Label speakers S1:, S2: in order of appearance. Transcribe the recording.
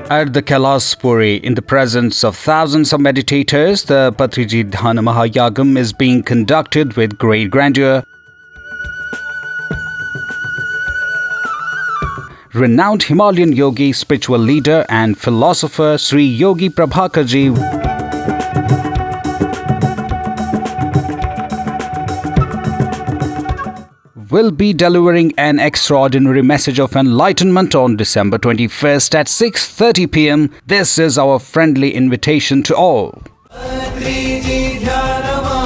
S1: At the Kailashpuri, in the presence of thousands of meditators, the Patriji Dhyan Mahayagam is being conducted with great grandeur. Renowned Himalayan yogi, spiritual leader and philosopher Shri Yogi Prabhakar ji will be delivering an extraordinary message of enlightenment on December 21st at 6:30 p.m. This is our friendly invitation to all. Patriji Dhyan Mahayagam.